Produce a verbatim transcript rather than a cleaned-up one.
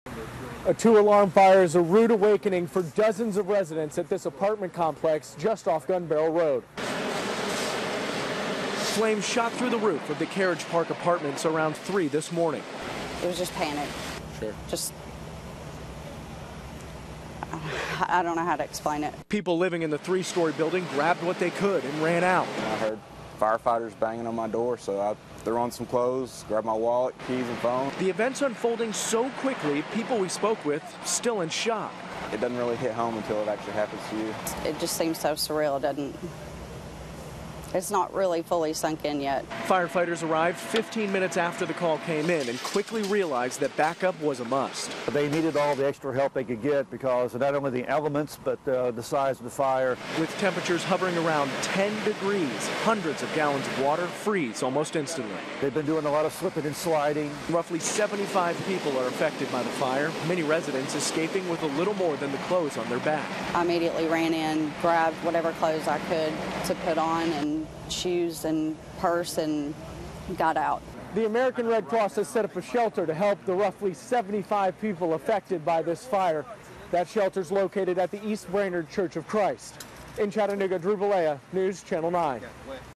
A two-alarm fire is a rude awakening for dozens of residents at this apartment complex just off Gun Barrel Road. Flames shot through the roof of the Carriage Park Apartments around three this morning. It was just panic. Sure. Just, I don't know how to explain it. People living in the three-story building grabbed what they could and ran out. I heard firefighters banging on my door, so I threw on some clothes, grabbed my wallet, keys, and phone. The event's unfolding so quickly, people we spoke with still in shock. It doesn't really hit home until it actually happens to you. It just seems so surreal. It doesn't, it's not really fully sunk in yet. Firefighters arrived fifteen minutes after the call came in and quickly realized that backup was a must. They needed all the extra help they could get because of not only the elements, but uh, the size of the fire. With temperatures hovering around ten degrees, hundreds of gallons of water freeze almost instantly. They've been doing a lot of slipping and sliding. Roughly seventy-five people are affected by the fire, many residents escaping with a little more than the clothes on their back. I immediately ran in, grabbed whatever clothes I could to put on, and shoes and purse, and got out. The American Red Cross has set up a shelter to help the roughly seventy-five people affected by this fire. That shelter's located at the East Brainerd Church of Christ. In Chattanooga, Drew Balea, News Channel nine.